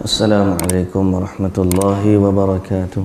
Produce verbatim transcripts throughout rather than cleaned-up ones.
Assalamualaikum warahmatullahi wabarakatuh.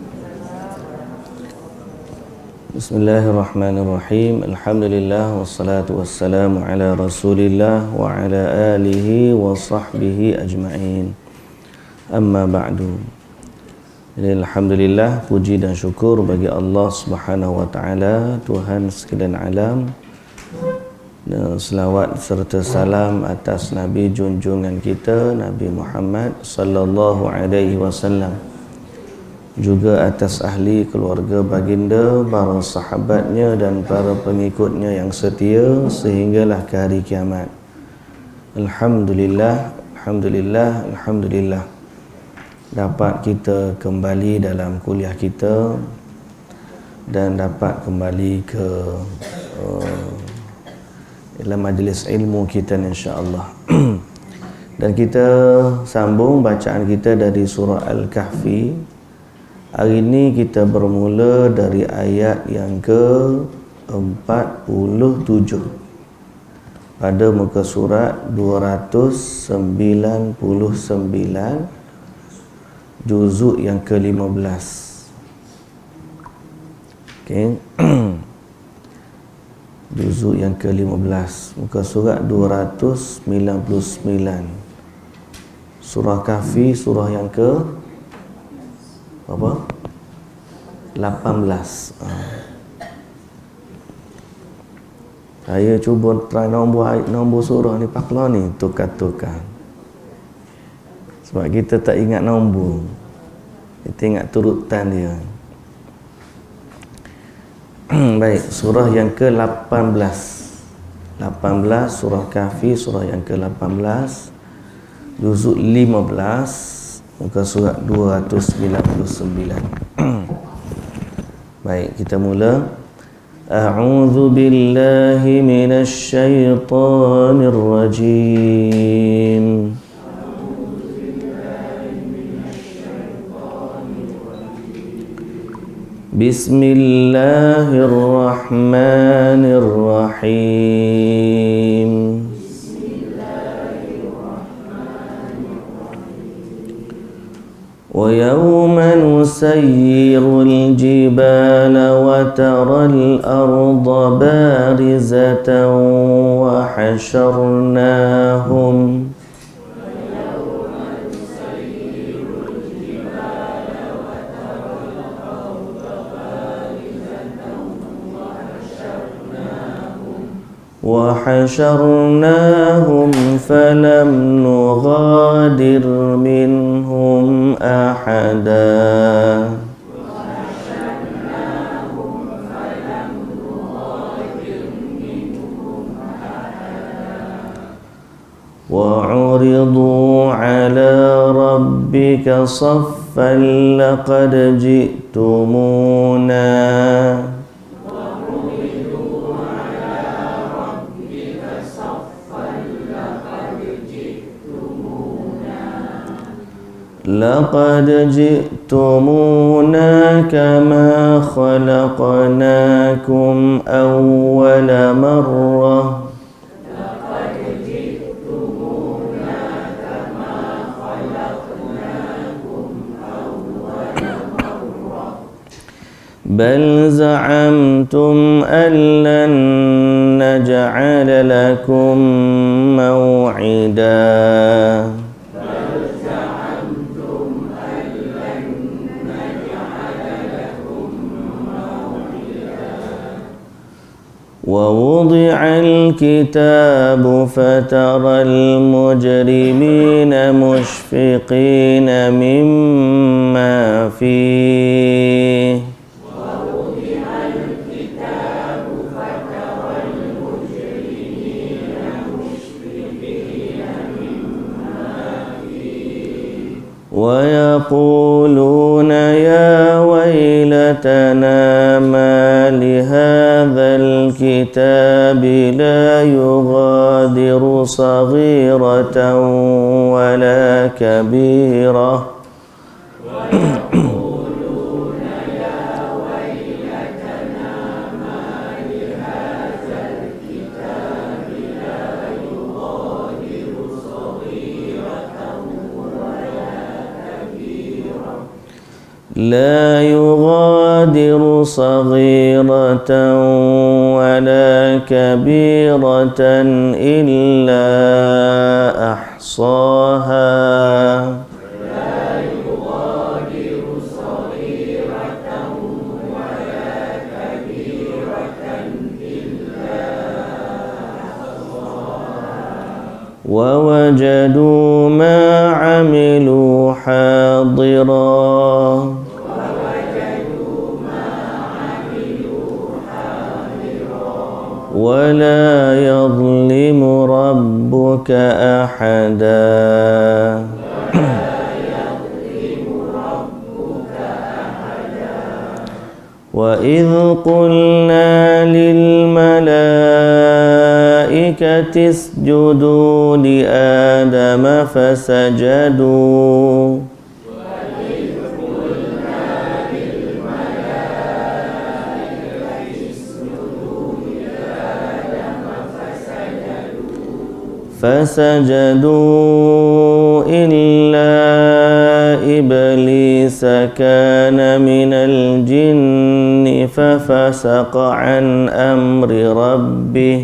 Bismillahirrahmanirrahim. Alhamdulillah wassalatu wassalamu ala Rasulillah wa ala alihi wa sahbihi ajma'in. Amma ba'du. Jadi alhamdulillah, puji dan syukur bagi Allah Subhanahu wa taala, Tuhan sekalian alam. Dan selawat serta salam atas Nabi junjungan kita Nabi Muhammad sallallahu alaihi wasallam, juga atas ahli keluarga baginda, para sahabatnya dan para pengikutnya yang setia sehinggalah ke hari kiamat. Alhamdulillah, alhamdulillah, alhamdulillah dapat kita kembali dalam kuliah kita dan dapat kembali ke uh, dalam majlis ilmu kita insya-Allah. Dan kita sambung bacaan kita dari surah Al-Kahfi. Hari ini kita bermula dari ayat yang ke empat puluh tujuh pada muka surat dua ratus sembilan puluh sembilan, juzuk yang ke lima belas. Okey. Juzuk yang ke lima belas, muka surat dua ratus sembilan puluh sembilan. Surah Kahfi, surah yang ke apa? lapan belas. Ha. Saya cuba try nombor nombor surah ni paklah ni, tukar-tukar. Sebab kita tak ingat nombor. Kita ingat turutan dia. Baik, surah yang ke lapan belas. lapan belas, surah Kahfi, surah yang ke lapan belas, juzuk lima belas, muka surat dua ratus sembilan puluh sembilan. Baik, kita mula. A'udzu billahi minasy syaithanir rajim. Bismillahirrahmanirrahim. Wa yawma nusayyirul jibala wa taral arda barizatan wa hasyarnahum وحشرناهم فلم نغادر منهم أحدا وعرضوا على ربك صفا لقد جئتمونا لقد جئتمونا كما خلقناكم أول مرة لقد جئتمونا كما خلقناكم أول مرة بل زعمتم أن لن نجعل لكم موعدا ووضع الكتاب فترى المجرمين مشفقين مما فيه ووضع الكتاب فترى المجرمين مشفقين مما فيه ويقولون يا ويلتنا ما لهذا الكتاب لا يغادر صغيرة ولا كبيرة ويقولون يا ويلتنا ما لهذا الكتاب لا يغادر صغيرة ولا لا يغادر صغيرة ولا كبيرة إلا أحصاها لا يغادر صغيرة ولا كبيرة إلا أحصاها ووجدوا ما عملوا حاضرا ولا يظلم ربك أحدا وإذ قلنا للملائكة اسجدوا لآدم فسجدوا فسجدوا إلا إبليس كان من الجن ففسق عن أمر ربه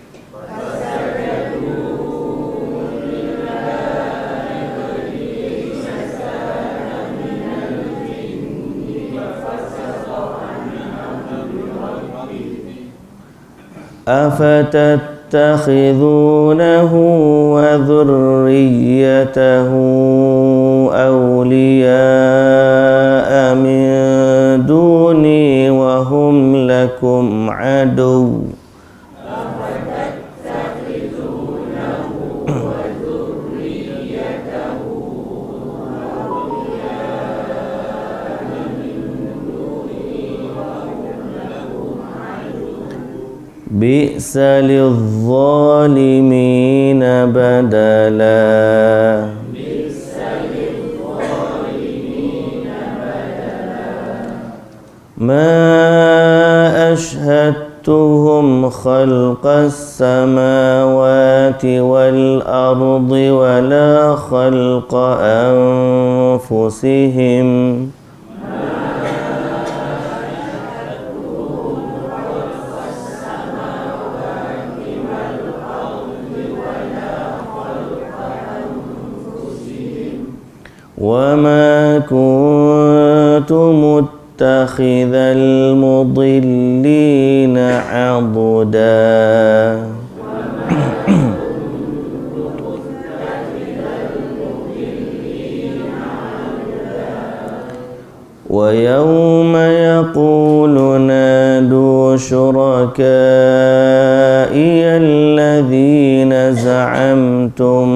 أفتتخذونه وذريته أولياء من دوني وهم لكم عدو بئس للظالمين بدلا ما أشهدتهم خلق السماوات والأرض ولا خلق أنفسهم وما كنت متخذ المضلين عضدا ويوم يقول نادوا شركائي الذين زعمتم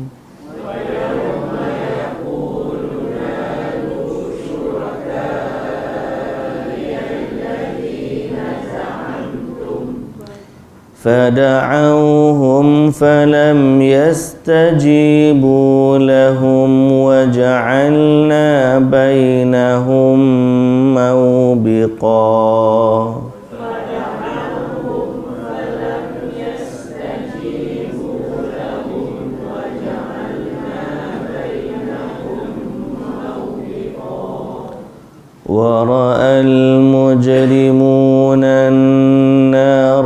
فدعوهم فلم يستجيبوا لهم وجعلنا بينهم موبقا ورأى المجرمون النار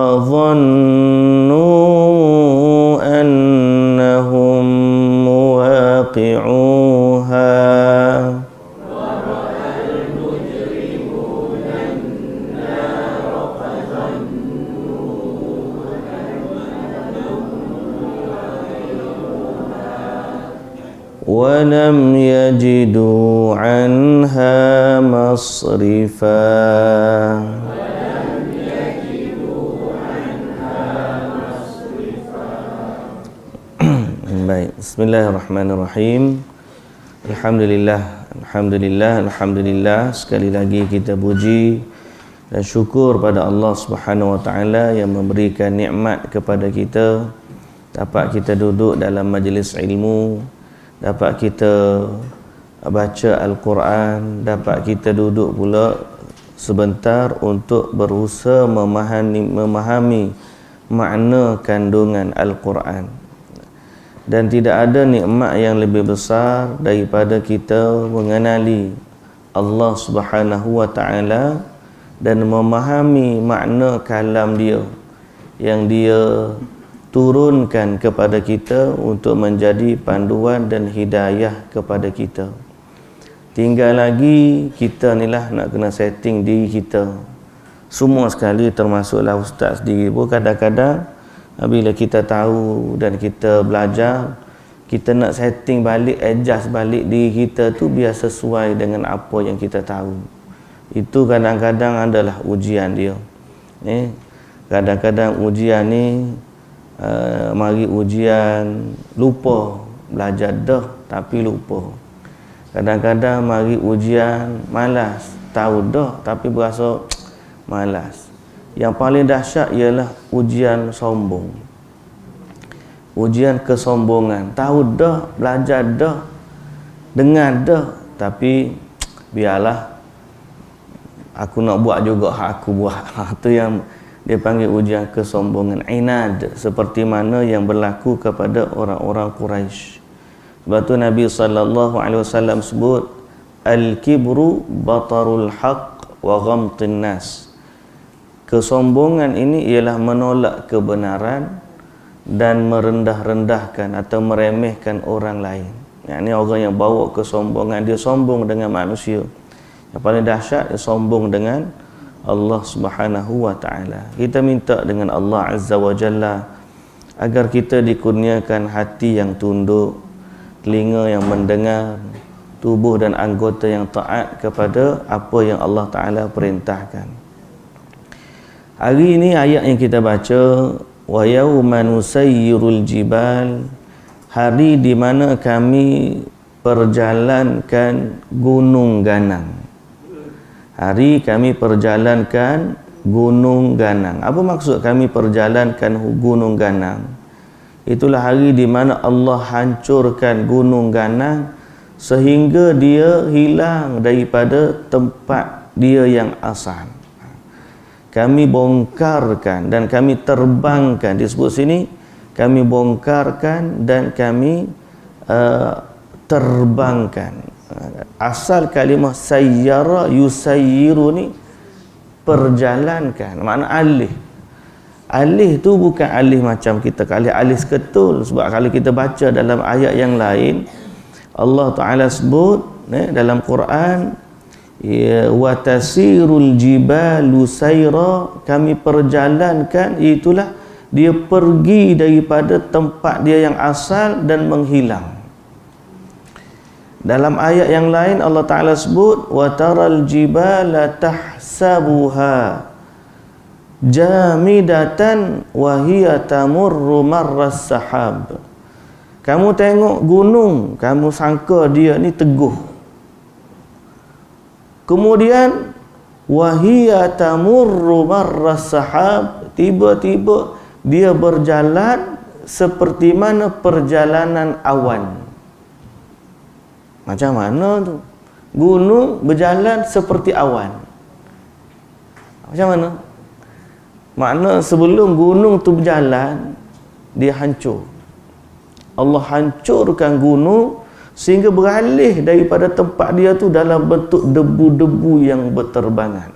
فظنوا أنهم مواقعوها ورأى المجرمون النار فظنوا أنهم مواقعوها ولم يجدوا عنها مصرفا. Baik, bismillahirrahmanirrahim. Alhamdulillah, alhamdulillah, alhamdulillah. Sekali lagi kita puji dan syukur pada Allah Subhanahu wa taala yang memberikan nikmat kepada kita, dapat kita duduk dalam majlis ilmu, dapat kita baca Al-Quran, dapat kita duduk pula sebentar untuk berusaha memahami, memahami makna kandungan Al-Quran. Dan tidak ada nikmat yang lebih besar daripada kita mengenali Allah Subhanahu wa taala dan memahami makna kalam dia yang dia turunkan kepada kita untuk menjadi panduan dan hidayah kepada kita. Tinggal lagi kita ni lah nak kena setting diri kita. Semua sekali, termasuklah ustaz sendiri pun kadang-kadang bila kita tahu dan kita belajar, kita nak setting balik, adjust balik diri kita tu biar sesuai dengan apa yang kita tahu. Itu kadang-kadang adalah ujian dia. Eh, kadang-kadang ujian ni uh, mari ujian lupa, belajar dah tapi lupa. Kadang-kadang mari ujian malas, tahu dah tapi berasa malas. Yang paling dahsyat ialah ujian sombong. Ujian kesombongan. Tahu dah, belajar dah, dengar dah, tapi biarlah aku nak buat juga hak aku buat. Itu yang dia panggil ujian kesombongan, inad, seperti mana yang berlaku kepada orang-orang Quraisy. Sebab tu Nabi sallallahu alaihi wasallam sebut al-kibru batarul haq wa ghamtin nas. Kesombongan ini ialah menolak kebenaran dan merendah-rendahkan atau meremehkan orang lain. Yang ini orang yang bawa kesombongan, dia sombong dengan manusia. Yang paling dahsyat, dia sombong dengan Allah Subhanahu wa taala. Kita minta dengan Allah Azza wa Jalla agar kita dikurniakan hati yang tunduk, telinga yang mendengar, tubuh dan anggota yang taat kepada apa yang Allah Taala perintahkan. Hari ini ayat yang kita baca, wa yauma nusayyirul jibal, hari di mana kami perjalankan gunung ganang. Hari kami perjalankan gunung ganang. Apa maksud kami perjalankan gunung ganang? Itulah hari di mana Allah hancurkan gunung ganang sehingga dia hilang daripada tempat dia yang asal. Kami bongkarkan dan kami terbangkan. Disebut sini kami bongkarkan dan kami uh, terbangkan. Asal kalimah sayyara yusayyiru ni perjalankan, makna alih. Alih tu bukan alih macam kita alih alih seketul. Sebab kalau kita baca dalam ayat yang lain, Allah Ta'ala sebut eh, dalam Quran, ya, wa tasirul jibalu sayra, kami perjalankan, itulah dia pergi daripada tempat dia yang asal dan menghilang. Dalam ayat yang lain Allah Ta'ala sebut wa taral jibala tahsabuha jamidatan wa hiya tamurru marras sahab. Kamu tengok gunung, kamu sangka dia ni teguh. Kemudian wa hiya tamurru marras sahab, tiba-tiba dia berjalan seperti mana perjalanan awan. Macam mana tu? Gunung berjalan seperti awan. Macam mana? Makna sebelum gunung tu berjalan, dia hancur. Allah hancurkan gunung sehingga beralih daripada tempat dia tu dalam bentuk debu-debu yang berterbangan.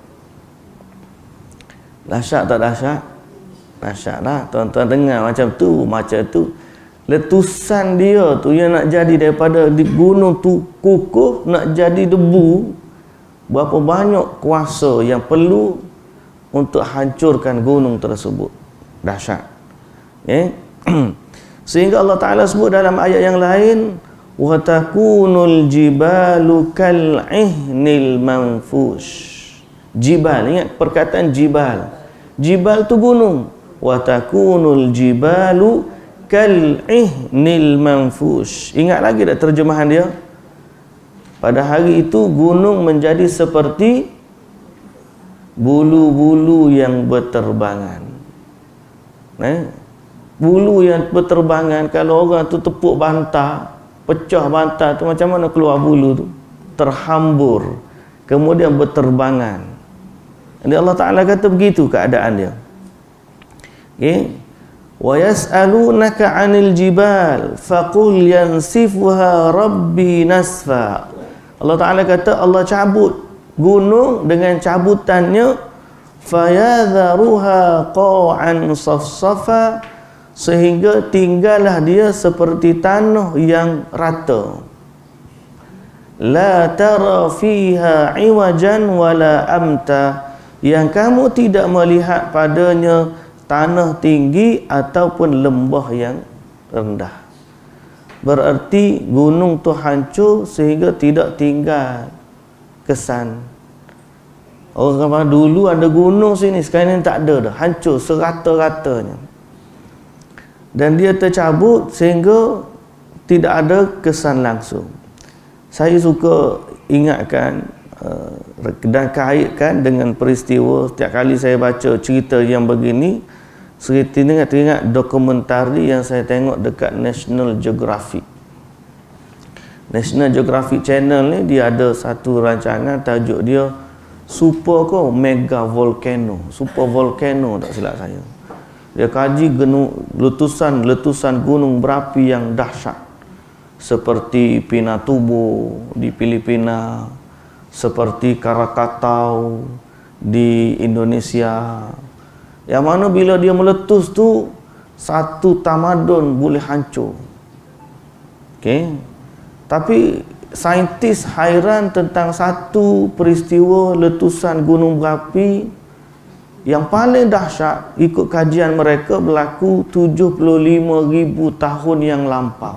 Dahsyat tak dahsyat? Dahsyat lah. Tuan-tuan dengar macam tu, macam tu. Letusan dia tu yang nak jadi daripada di gunung tu kukuh, nak jadi debu, berapa banyak kuasa yang perlu untuk hancurkan gunung tersebut. Dahsyat. Okay? Sehingga Allah Ta'ala sebut dalam ayat yang lain, wa takunul jibalu kal'ihnil manfush. Jibal, ingat perkataan jibal. Jibal tu gunung. Wa takunul jibalu kal'ihnil manfush. Ingat lagi tak terjemahan dia? Pada hari itu gunung menjadi seperti bulu-bulu yang berterbangan. Eh? Bulu yang berterbangan, kalau orang tu tepuk bantal, pecah bantal tu, macam mana keluar bulu tu? Terhambur, kemudian berterbangan. Jadi Allah Ta'ala kata begitu keadaan dia. Okay? Wa yas'alunaka 'anil jibal faqul yansifuha rabbi nasfa. Allah Ta'ala kata Allah cabut gunung dengan cabutannya, fayadharuha qa'an safsafa, sehingga tinggallah dia seperti tanah yang rata. La tara fiha iwajan wala amta, yang kamu tidak melihat padanya tanah tinggi ataupun lembah yang rendah. Berarti gunung tu hancur sehingga tidak tinggal kesan. Orang kata dulu ada gunung sini, sekarang ni tak ada dah, hancur serata-ratanya. Dan dia tercabut sehingga tidak ada kesan langsung. Saya suka ingatkan uh, dan kaitkan dengan peristiwa setiap kali saya baca cerita yang begini, saya teringat, teringat dokumentari yang saya tengok dekat National Geographic. National Geographic Channel ni dia ada satu rancangan tajuk dia Super ke Mega Volcano, Super Volcano tak silap saya. Dia kaji letusan-letusan gunung berapi yang dahsyat seperti Pinatubo di Filipina, seperti Krakatau di Indonesia, yang mana bila dia meletus tu satu tamadun boleh hancur. Okey. Tapi saintis hairan tentang satu peristiwa letusan gunung berapi yang paling dahsyat, ikut kajian mereka berlaku tujuh puluh lima ribu tahun yang lampau.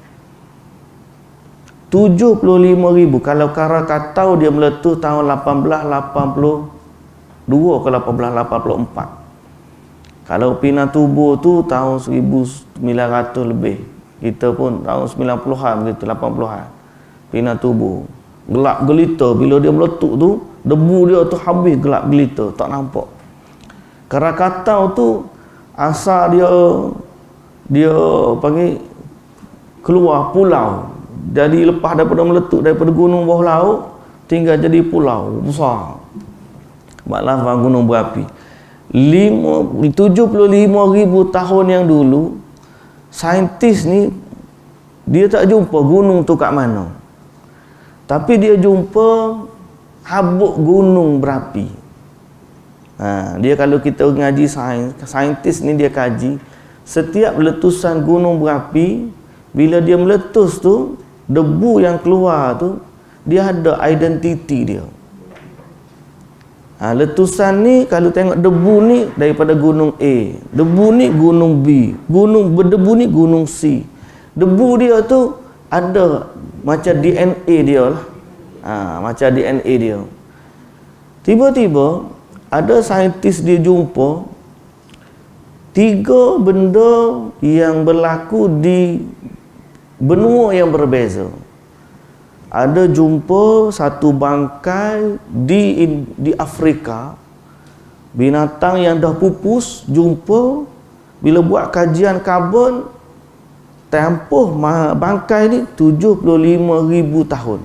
tujuh puluh lima ribu. Kalau Krakatau dia meletus tahun lapan belas lapan puluh dua ke lapan belas lapan puluh empat. Kalau Pinatubo tu tahun seribu sembilan ratus lebih. Kita pun tahun sembilan puluhan begitu, lapan puluhan. Pinatubo gelap gelita, bila dia meletup tu debu dia tu habis gelap gelita, tak nampak. Krakatau tu asal dia dia panggil keluar pulau. Jadi lepas daripada meletup daripada gunung bawah laut, tinggal jadi pulau besar. Maklafan gunung berapi. tujuh puluh lima ribu tahun yang dulu, saintis ni dia tak jumpa gunung tu kat mana. Tapi dia jumpa habuk gunung berapi. Ha, dia kalau kita ngaji sains, saintis ni dia kaji setiap letusan gunung berapi, bila dia meletus tu, debu yang keluar tu dia ada identiti dia. Ha, letusan ni kalau tengok debu ni daripada gunung A, debu ni gunung B, gunung berdebu ni gunung C. Debu dia tu ada macam D N A dia lah. Ha, macam D N A dia. Tiba-tiba ada saintis dia jumpa tiga benda yang berlaku di benua yang berbeza. Ada jumpa satu bangkai di di Afrika, binatang yang dah pupus jumpa. Bila buat kajian karbon, tempoh bangkai ni tujuh puluh lima ribu tahun.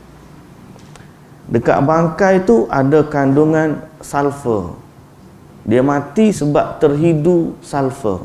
Dekat bangkai tu ada kandungan sulfur. Dia mati sebab terhidu sulfur.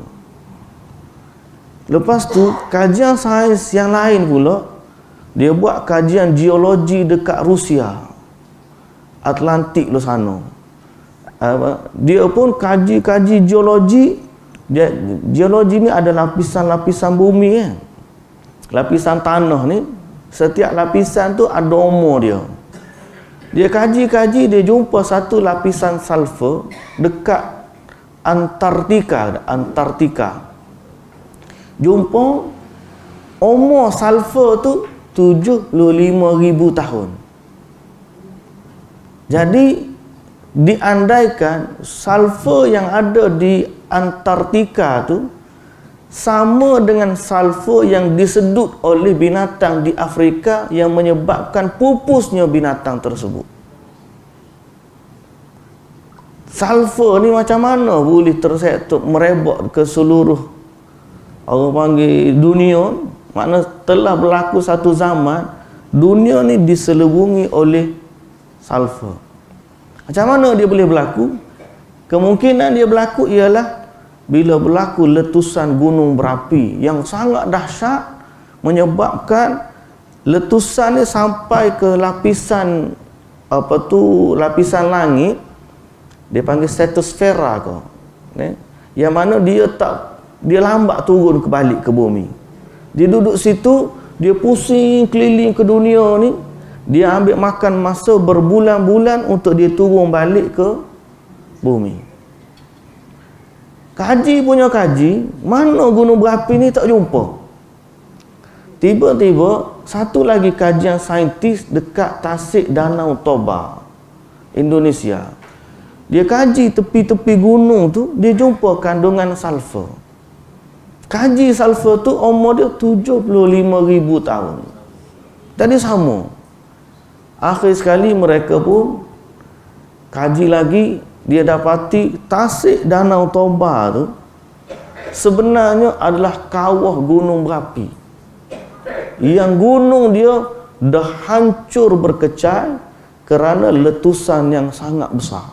Lepas tu kajian sains yang lain pula, dia buat kajian geologi dekat Rusia, Atlantik lu sana. Dia pun kaji-kaji geologi. Dia, geologi ni ada lapisan-lapisan bumi kan. Lapisan tanah ni, setiap lapisan tu ada umur dia. Dia kaji-kaji, dia jumpa satu lapisan sulfur dekat Antartika, Antartika. Jumpa umur sulfur tu tujuh puluh lima ribu tahun. Jadi diandaikan sulfur yang ada di Antartika tu sama dengan sulfur yang disedut oleh binatang di Afrika yang menyebabkan pupusnya binatang tersebut. Sulfur ni macam mana boleh tersetup merebak ke seluruh orang panggil dunia? Makna telah berlaku satu zaman dunia ni diselubungi oleh sulfur. Macam mana dia boleh berlaku? Kemungkinan dia berlaku ialah bila berlaku letusan gunung berapi yang sangat dahsyat, menyebabkan letusan ni sampai ke lapisan apa tu lapisan langit, dia panggil stratosfera ke, eh? yang mana dia tak dia lambat turun ke balik ke bumi. Dia duduk situ, dia pusing keliling ke dunia ni, dia ambil makan masa berbulan-bulan untuk dia turun balik ke bumi. Kaji punya kaji, mana gunung berapi ni tak jumpa. Tiba-tiba satu lagi kajian saintis dekat Tasik Danau Toba, Indonesia. Dia kaji tepi-tepi gunung tu, dia jumpa kandungan sulfur. Kaji sulfur tu umur dia tujuh puluh lima ribu tahun. Tadi sama. Akhir sekali mereka pun kaji lagi, dia dapati Tasik Danau Toba tu sebenarnya adalah kawah gunung berapi. Yang gunung dia dah hancur berkecai kerana letusan yang sangat besar.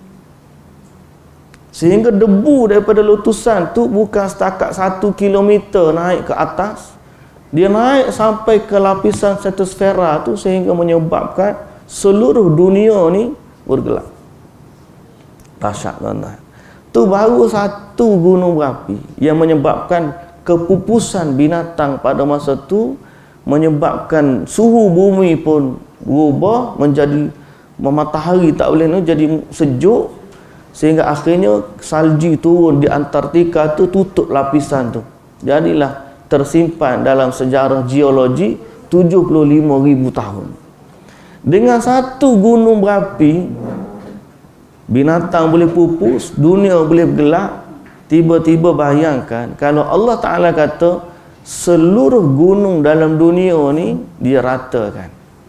Sehingga debu daripada letusan tu bukan setakat satu kilometer naik ke atas, dia naik sampai ke lapisan stratosfera tu sehingga menyebabkan seluruh dunia ni bergelap. Dahsyat tuan-tuan. Tu baru satu gunung berapi yang menyebabkan kepupusan binatang pada masa tu, menyebabkan suhu bumi pun berubah menjadi matahari tak boleh ni jadi sejuk, sehingga akhirnya salji turun di Antartika tu tutup lapisan tu. Jadilah tersimpan dalam sejarah geologi tujuh puluh lima ribu tahun. Dengan satu gunung berapi, binatang boleh pupus, dunia boleh bergelap. Tiba-tiba bayangkan kalau Allah Ta'ala kata seluruh gunung dalam dunia ni dia ratakan.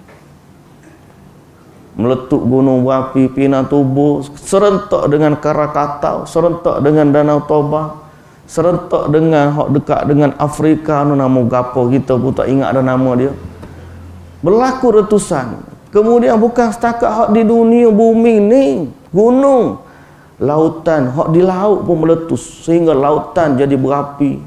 Meletup gunung berapi Pinatubo serentak dengan Krakatau, serentak dengan Danau Toba, serentak dengan hak dekat dengan Afrika nu nama gapo kita pun tak ingat ada nama dia. Berlaku letusan. Kemudian bukan setakat hak di dunia bumi ni, gunung, lautan, hak di laut pun meletus sehingga lautan jadi berapi.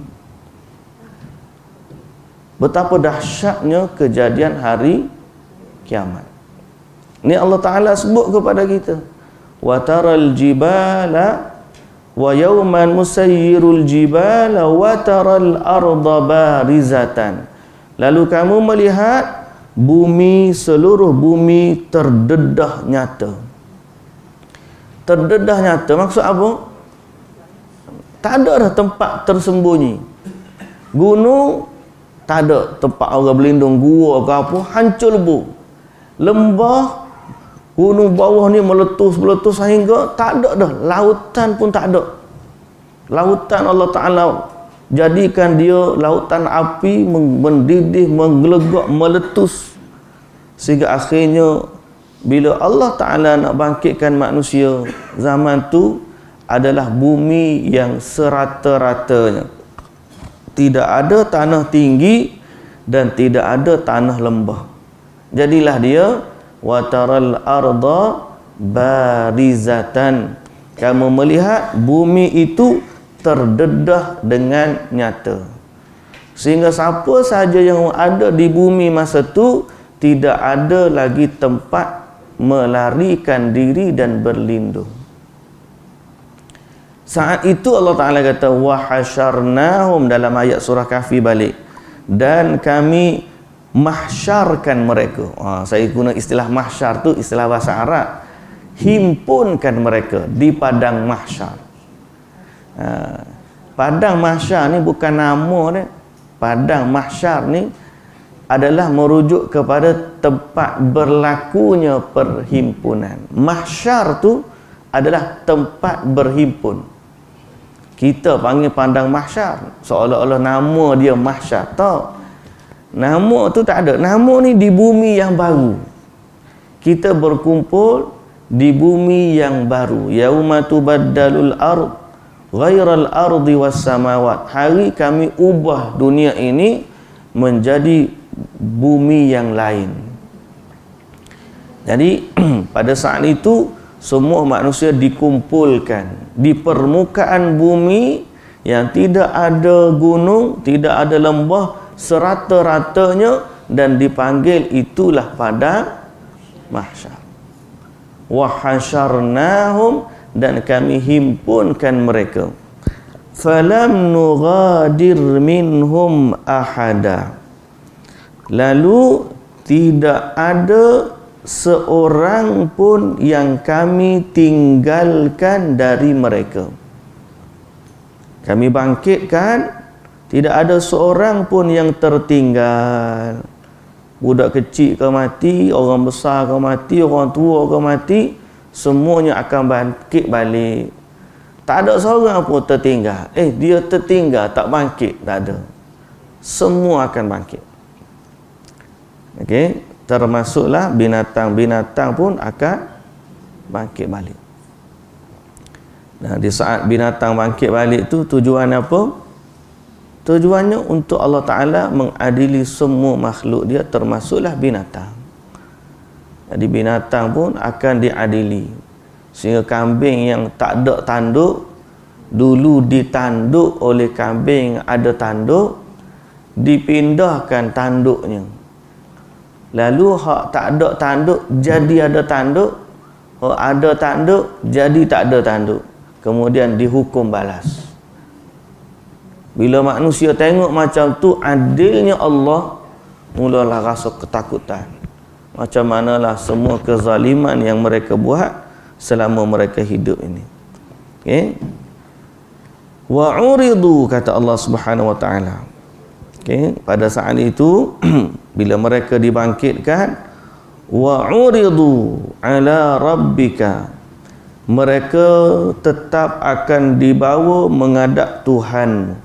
Betapa dahsyatnya kejadian hari kiamat. Ini Allah Ta'ala sebut kepada kita. Wa taral jibala wa yawman musayyirul jibala wa taral arda barizatan. Lalu kamu melihat bumi, seluruh bumi terdedah nyata. Terdedah nyata maksud apa? Tak ada dah tempat tersembunyi. Gunung tak ada tempat orang berlindung, gua ke apa, hancur lebu. Lembah, gunung bawah ni meletus-meletus sehingga tak ada dah, lautan pun tak ada. Lautan Allah Ta'ala jadikan dia lautan api, mendidih, menggelegak, meletus, sehingga akhirnya bila Allah Ta'ala nak bangkitkan manusia, zaman tu adalah bumi yang serata-ratanya. Tidak ada tanah tinggi dan tidak ada tanah lembah. Jadilah dia wataral arda barizatan. Kamu melihat bumi itu terdedah dengan nyata. Sehingga siapa saja yang ada di bumi masa tu tidak ada lagi tempat melarikan diri dan berlindung. Saat itu Allah Ta'ala kata wa hasyarnahum dalam ayat surah Kahfi balik, dan kami mahsyarkan mereka. Ha, saya guna istilah mahsyar tu istilah bahasa Arab, himpunkan mereka di padang mahsyar. Ha, padang mahsyar ni bukan nama dia. Padang mahsyar ni adalah merujuk kepada tempat berlakunya perhimpunan. Mahsyar tu adalah tempat berhimpun. Kita panggil padang mahsyar seolah-olah nama dia mahsyar. Tak. Nama tu tak ada. Nama ni di bumi yang baru. Kita berkumpul di bumi yang baru. Yauma tubaddalul ard ghairal ardi was samawat. Hari kami ubah dunia ini menjadi bumi yang lain. Jadi pada saat itu semua manusia dikumpulkan di permukaan bumi yang tidak ada gunung, tidak ada lembah, serata-ratanya dan dipanggil itulah pada mahsyar. Wa hasyarnahum, dan kami himpunkan mereka. Falam nughadir minhum ahada, lalu tidak ada seorang pun yang kami tinggalkan dari mereka. Kami bangkitkan, tidak ada seorang pun yang tertinggal. Budak kecil ke mati, orang besar ke mati, orang tua ke mati, semuanya akan bangkit balik. Tak ada seorang pun tertinggal. Eh, dia tertinggal, tak bangkit, tak ada. Semua akan bangkit. Okey, termasuklah binatang-binatang pun akan bangkit balik. Nah, di saat binatang bangkit balik tu tujuan apa? Tujuannya untuk Allah Ta'ala mengadili semua makhluk dia, termasuklah binatang. Jadi binatang pun akan diadili. Sehingga kambing yang tak ada tanduk, dulu ditanduk oleh kambing yang ada tanduk, dipindahkan tanduknya. Lalu hak tak ada tanduk jadi ada tanduk, hak ada tanduk jadi tak ada tanduk. Kemudian dihukum balas. Bila manusia tengok macam tu adilnya Allah, mulalah rasa ketakutan. Macam manalah semua kezaliman yang mereka buat selama mereka hidup ini. Okey. Wa uridu, kata Allah Subhanahu wa taala. Okey, pada saat itu bila mereka dibangkitkan, wa uridu ala rabbika, mereka tetap akan dibawa menghadap Tuhan.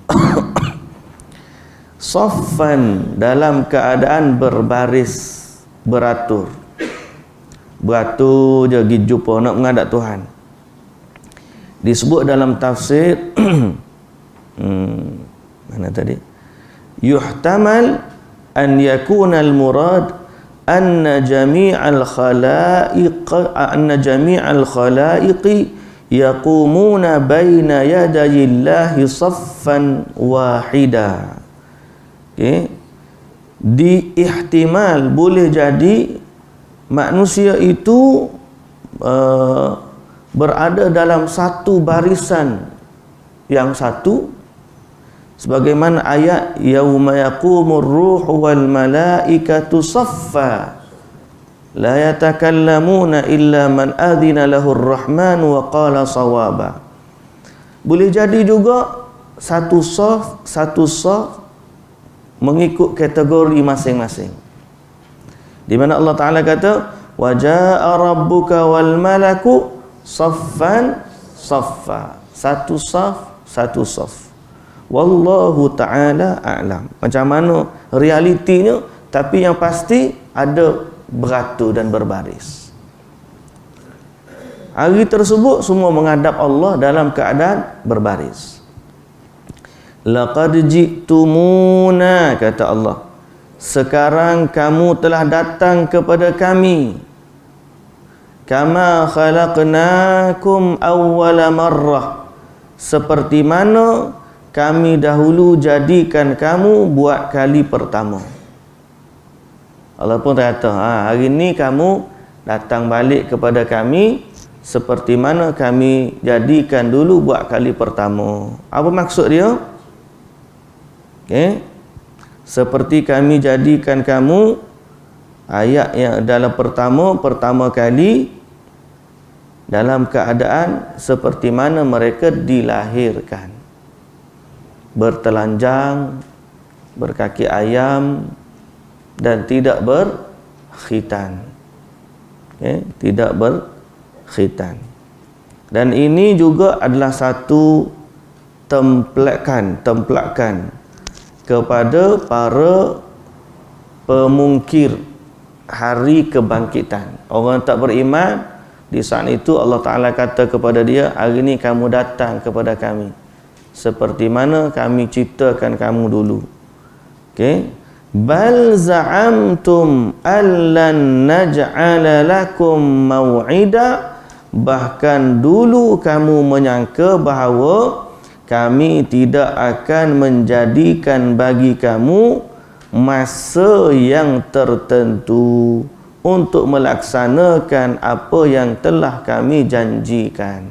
Saffan, dalam keadaan berbaris, beratur. Beratur je pergi jumpa nak menghadap Tuhan. Disebut dalam tafsir hmm, mana tadi? Yuhtamal an yakuna al-murad anna jami'al khalaiq anna jami'al khalaiqi yaqumuna baina yadayillahi saffan wahida. Okey, diihtimal, boleh jadi manusia itu uh, berada dalam satu barisan yang satu, sebagaimana ayat yauma yaqumur ruhu wal malaikatu saffa la yatakallamuna illa man adhina lahur rahman wa qala sawaba. Boleh jadi juga satu saf satu saf mengikut kategori masing-masing, di mana Allah Ta'ala kata wa jaa rabbuka wal malaku saffan saffa, satu saf satu saf. Wallahu ta'ala a'lam. Macam mana realitinya, tapi yang pasti ada beratur dan berbaris. Hari tersebut semua menghadap Allah dalam keadaan berbaris. Laqad ji'tumuna, kata Allah, sekarang kamu telah datang kepada kami, kama khalaqnakum awwala marrah, seperti mana kami dahulu jadikan kamu buat kali pertama. Allah pun kata, ha, hari ni kamu datang balik kepada kami seperti mana kami jadikan dulu buat kali pertama. Apa maksud dia? Okay. Seperti kami jadikan kamu, ayat yang dalam pertama pertama kali dalam keadaan seperti mana mereka dilahirkan, bertelanjang, berkaki ayam, dan tidak berkhitan. Okay. Tidak berkhitan. Dan ini juga adalah satu templakan templakan kepada para pemungkir hari kebangkitan. Orang tak beriman, di saat itu Allah Ta'ala kata kepada dia, hari ini kamu datang kepada kami seperti mana kami ciptakan kamu dulu. Okey. Bal za'amtum allan naj'ala lakum maw'ida, bahkan dulu kamu menyangka bahawa kami tidak akan menjadikan bagi kamu masa yang tertentu untuk melaksanakan apa yang telah kami janjikan.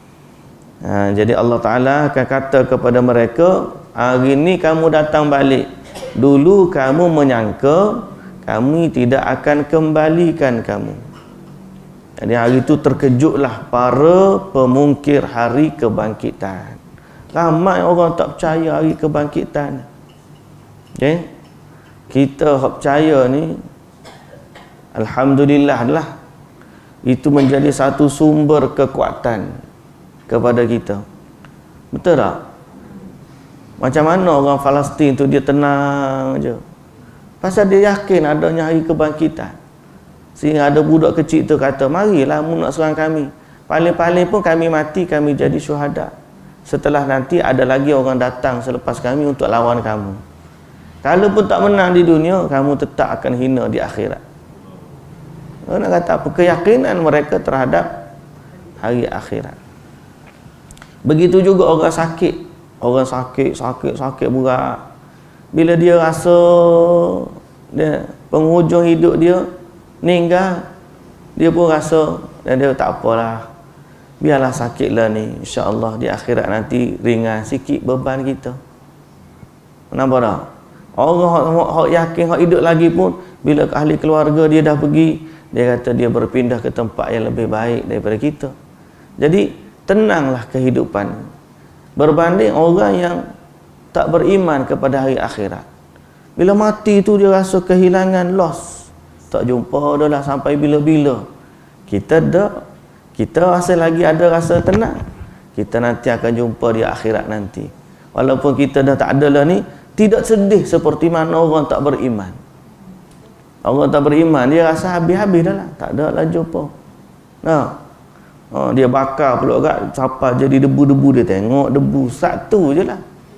Ha, jadi Allah Ta'ala akan kata kepada mereka, hari ni kamu datang balik, dulu kamu menyangka kami tidak akan kembalikan kamu. Jadi hari itu terkejutlah para pemungkir hari kebangkitan. Ramai orang tak percaya hari kebangkitan. Okay? Kita percaya ni, alhamdulillah lah, itu menjadi satu sumber kekuatan kepada kita. Betul tak? Macam mana orang Palestin tu dia tenang je, pasal dia yakin adanya hari kebangkitan. Sehingga ada budak kecil tu kata, marilah mu nak serang kami, paling-paling pun kami mati, kami jadi syuhada. Setelah nanti ada lagi orang datang selepas kami untuk lawan kamu. Kalau pun tak menang di dunia, kamu tetap akan hina di akhirat. Orang nak kata apa? Keyakinan mereka terhadap hari akhirat. Begitu juga orang sakit. Orang sakit, sakit, sakit berat. Bila dia rasa dia, penghujung hidup dia meninggal, dia pun rasa, dan dia tak apalah, biarlah sakitlah ni, insya-Allah di akhirat nanti ringan sikit beban kita. Nampak tak? Orang hak yakin, hak hidup lagi pun, bila ahli keluarga dia dah pergi, dia kata dia berpindah ke tempat yang lebih baik daripada kita. Jadi tenanglah kehidupan berbanding orang yang tak beriman kepada hari akhirat. Bila mati tu dia rasa kehilangan, loss, tak jumpa dah lah sampai bila-bila. Kita dah, kita rasa lagi ada rasa tenang, kita nanti akan jumpa di akhirat nanti. Walaupun kita dah tak ada lah ni, tidak sedih seperti mana orang tak beriman. Orang tak beriman, dia rasa habis-habis dah lah, tak ada lah jumpa. Nah, oh, dia bakar pula kat sampai jadi debu-debu, dia tengok debu satu je lah.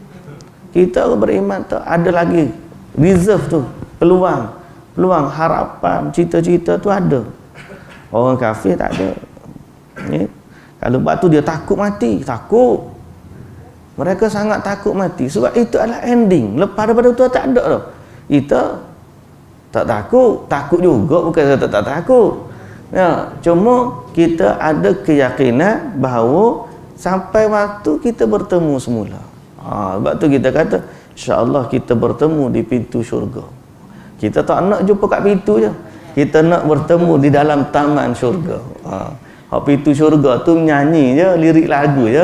Kita beriman tak ada lagi reserve tu, peluang peluang, harapan, cita-cita tu ada. Orang kafir tak ada. Ya? Kalau batu dia takut mati, takut. Mereka sangat takut mati sebab itu adalah ending. Lepas daripada tu tak ada dah. Kita tak takut, takut juga, bukan saya tak, tak takut. Ya, cuma kita ada keyakinan bahawa sampai waktu kita bertemu semula. Ha, sebab tu kita kata insya-Allah kita bertemu di pintu syurga. Kita tak nak jumpa kat pintu je, kita nak bertemu di dalam taman syurga. Ha, pintu syurga tu nyanyi je, lirik lagu je.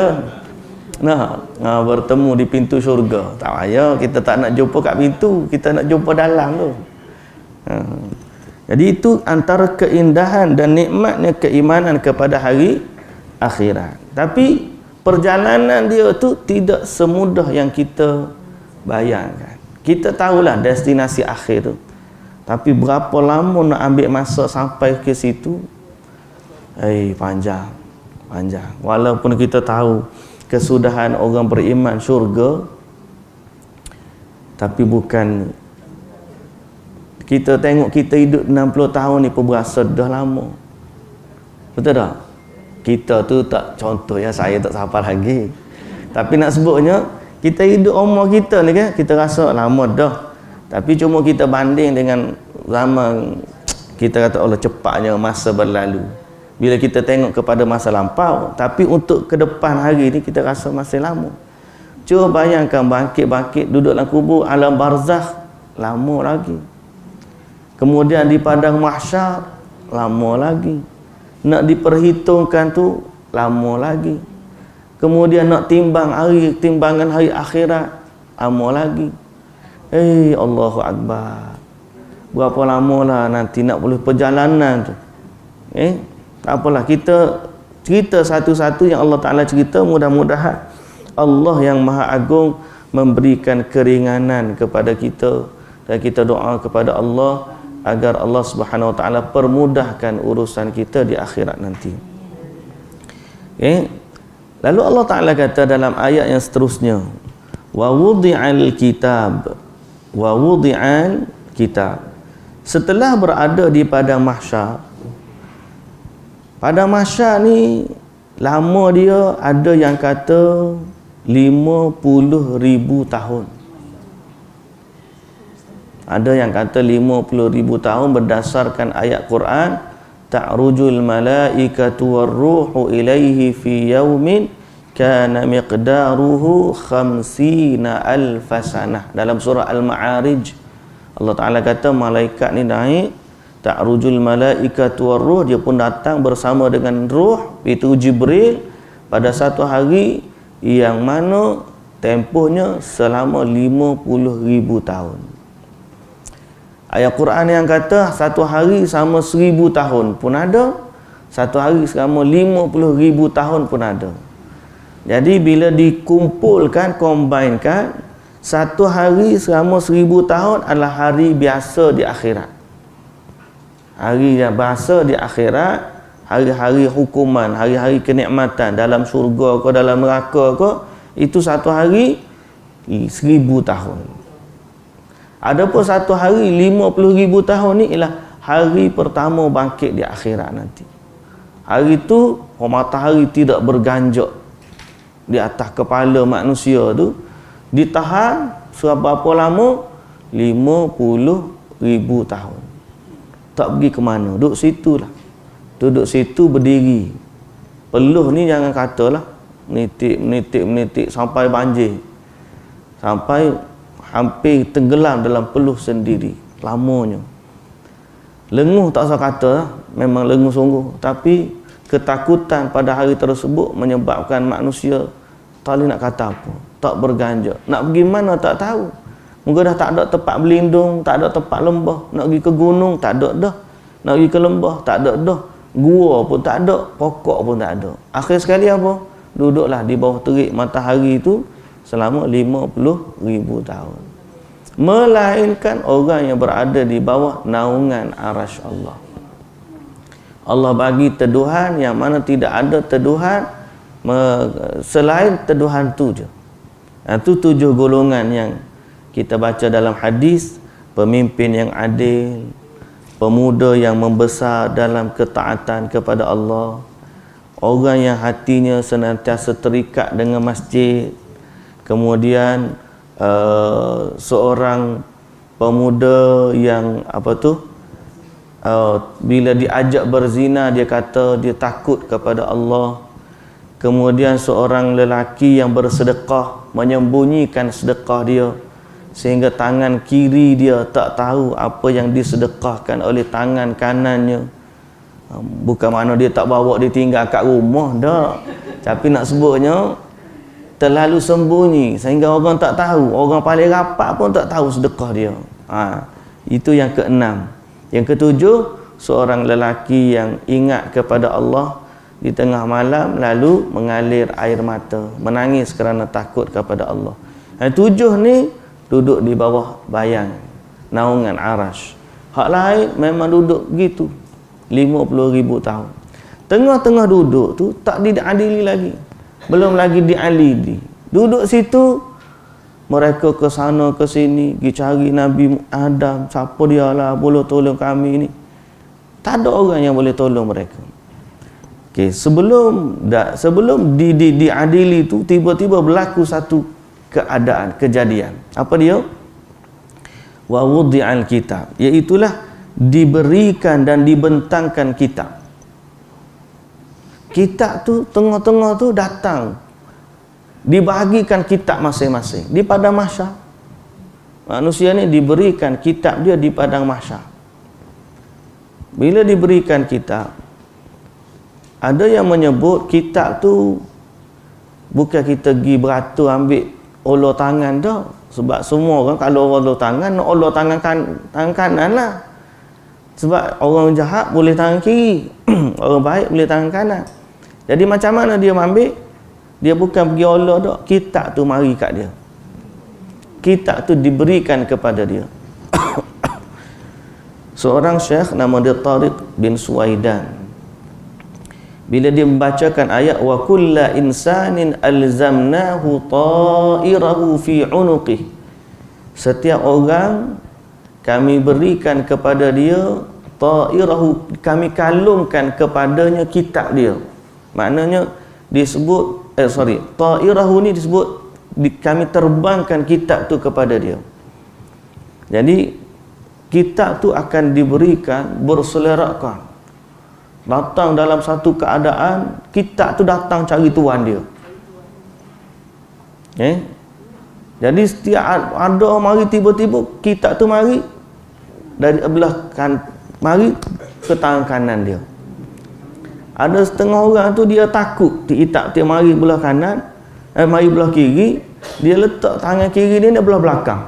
Nah, ha, bertemu di pintu syurga. Tak payah kita tak nak jumpa kat pintu, kita nak jumpa dalam tu. Ha. Jadi itu antara keindahan dan nikmatnya keimanan kepada hari akhirat. Tapi perjalanan dia tu tidak semudah yang kita bayangkan. Kita tahulah destinasi akhir tu, tapi berapa lama nak ambil masa sampai ke situ? Eh, panjang, panjang. Walaupun kita tahu kesudahan orang beriman syurga, tapi bukan. Kita tengok kita hidup enam puluh tahun ni pun berasa dah lama. Betul tak? Kita tu tak, contoh ya, saya tak hafal lagi. Tapi nak sebutnya, kita hidup umur kita ni kan, kita rasa lama dah. Tapi cuma kita banding dengan zaman, kita kata Allah cepatnya masa berlalu. Bila kita tengok kepada masa lampau, tapi untuk ke depan hari ni kita rasa masih lama. Cuba bayangkan bangkit-bangkit, duduk dalam kubur, alam barzakh, lama lagi. Kemudian di padang mahsyar, lama lagi. Nak diperhitungkan tu, lama lagi. Kemudian nak timbang hari, timbangan hari akhirat, lama lagi. Eh, Allahu Akbar. Berapa lama lah nanti nak boleh perjalanan tu. Eh, tak apalah, kita cerita satu-satu yang Allah Ta'ala cerita. Mudah-mudahan Allah yang Maha Agung memberikan keringanan kepada kita, dan kita doa kepada Allah agar Allah Subhanahu Wa Ta'ala permudahkan urusan kita di akhirat nanti. Okay. Lalu Allah Ta'ala kata dalam ayat yang seterusnya, wa wudi'al kitab, wa wudi'al kitab. Setelah berada di padang mahsyar, padang mahsyar ni lama dia ada yang kata lima puluh ribu tahun. Ada yang kata lima puluh ribu tahun berdasarkan ayat Quran, ta'rujul malaikatu warruhu ilaihi fi yaumin kana miqdaruhu khamsina alfasanah. Dalam surah Al-Ma'arij Allah Ta'ala kata malaikat ni naik, ta'rujul malaikatu warruh, dia pun datang bersama dengan ruh itu Jibril pada satu hari yang mana tempohnya selama lima puluh ribu tahun. Ayat Quran yang kata satu hari sama seribu tahun pun ada, satu hari selama lima puluh ribu tahun pun ada. Jadi bila dikumpulkan, combine-kan, satu hari selama seribu tahun adalah hari biasa di akhirat. Hari yang biasa di akhirat, hari-hari hukuman, hari-hari kenikmatan dalam syurga ke dalam neraka ke, itu satu hari seribu tahun. Adapun satu hari lima puluh ribu tahun ni ialah hari pertama bangkit di akhirat nanti. Hari itu matahari tidak berganjak di atas kepala manusia tu, ditahan seberapa lama? lima puluh ribu tahun. Tak pergi ke mana, duduk situ lah. Duduk situ berdiri. Peluh ni jangan katalah menitik, menitik, menitik sampai banjir. Sampai hampir tenggelam dalam peluh sendiri, lamanya. Lenguh tak usah kata, memang lenguh sungguh. Tapi ketakutan pada hari tersebut menyebabkan manusia tak boleh nak kata apa, tak berganjak. Nak pergi mana tak tahu. Mungkin dah tak ada tempat berlindung, tak ada tempat lembah. Nak pergi ke gunung tak ada dah. Nak pergi ke lembah tak ada dah. Gua pun tak ada, pokok pun tak ada. Akhir sekali apa? Duduklah di bawah terik matahari itu selama lima puluh ribu tahun. Melainkan orang yang berada di bawah naungan arasy Allah. Allah bagi teduhan yang mana tidak ada teduhan selain teduhan tu je. Itu tujuh golongan yang kita baca dalam hadis: pemimpin yang adil, pemuda yang membesar dalam ketaatan kepada Allah, orang yang hatinya senantiasa terikat dengan masjid, kemudian uh, seorang pemuda yang apa tu uh, bila diajak berzina dia kata dia takut kepada Allah, kemudian seorang lelaki yang bersedekah menyembunyikan sedekah dia sehingga tangan kiri dia tak tahu apa yang disedekahkan oleh tangan kanannya. Bukan mana dia tak bawa, dia tinggal kat rumah dah, tapi nak sebutnya terlalu sembunyi sehingga orang tak tahu, orang paling rapat pun tak tahu sedekah dia. Ha, itu yang keenam. Yang ketujuh, seorang lelaki yang ingat kepada Allah di tengah malam lalu mengalir air mata, menangis kerana takut kepada Allah. Yang tujuh ni duduk di bawah bayang naungan arasy. Hak lain memang duduk gitu lima puluh ribu tahun. Tengah-tengah duduk tu tak diadili lagi, belum lagi diadili. Duduk situ mereka ke sana ke sini pergi cari Nabi Adam, siapa dia lah boleh tolong kami ni. Tak ada orang yang boleh tolong mereka. Okey, sebelum da, sebelum di, di, diadili tu tiba-tiba berlaku satu keadaan, kejadian. Apa dia? Wa wudi'al kitab, iaitulah diberikan dan dibentangkan kitab. Kitab tu tengah-tengah tu datang, dibahagikan kitab masing-masing di padang mahsyar. Manusia ni diberikan kitab dia di padang mahsyar. Bila diberikan kitab, ada yang menyebut kitab tu bukan kita pergi beratur ambil ulur tangan dah. Sebab semua orang kalau ulur tangan nak ulur tangan kan, tangan kanan lah. Sebab orang jahat boleh tangan kiri, orang baik boleh tangan kanan. Jadi macam mana dia ambil? Dia bukan pergi ulur dah, kitab tu mari kat dia. Kitab tu diberikan kepada dia. Seorang syekh nama dia Tariq bin Suwaidan, bila dia membacakan ayat wa kulla insanin alzamnahu ta'irahu fi unuqih, setiap orang kami berikan kepada dia ta'irahu, kami kalungkan kepadanya kitab dia. Maknanya disebut eh sorry ta'irahu ni disebut di, kami terbangkan kitab tu kepada dia. Jadi kitab tu akan diberikan berselerakkan. Datang dalam satu keadaan, kitab tu datang cari tuan dia. Eh? Jadi setiap ada mari tiba-tiba kitab tu mari dari belah kan, mari ke tangan kanan dia. Ada setengah orang tu dia takut kitab dia mari belah kanan, eh, mari belah kiri, dia letak tangan kiri dia di belah belakang.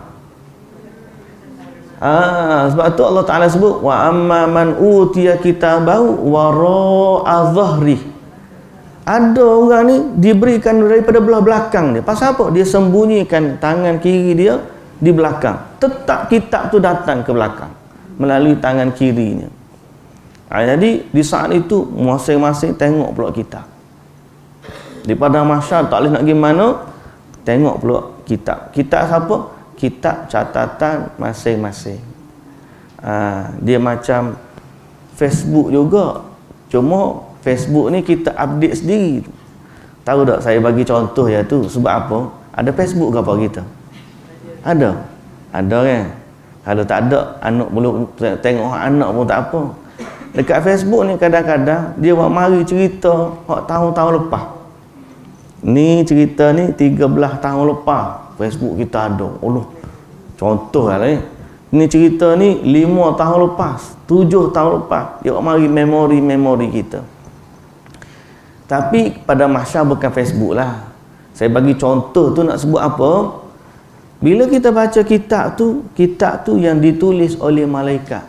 Ah, sebab tu Allah Ta'ala sebut wa amma man utiya kitabahu wara'a dhahri. Ada orang ni diberikan daripada belah belakang dia. Pasal apa? Dia sembunyikan tangan kiri dia di belakang. Tetap kitab tu datang ke belakang melalui tangan kirinya. Ah, jadi di saat itu masing-masing tengok pula kitab. Di padang mahsyar tak boleh nak pergi mana, tengok pula kitab. Kitab siapa? Kitab catatan masing-masing. Ha, dia macam Facebook juga. Cuma Facebook ni kita update sendiri. Tahu tak, saya bagi contoh ya tu. Sebab apa? Ada Facebook ke apa kita? Ada. Ada kan? Kalau tak ada, anak belum tengok anak pun tak apa. Dekat Facebook ni kadang-kadang dia buat mari cerita hak tahun-tahun lepas. Ni cerita ni tiga belas tahun lepas. Facebook kita ada. Allah. Contoh lah ni. Ni cerita ni lima tahun lepas, tujuh tahun lepas. Dia mari memori-memori kita. Tapi pada mahsyar bukan Facebook lah. Saya bagi contoh tu nak sebut apa? Bila kita baca kitab tu, kitab tu yang ditulis oleh malaikat.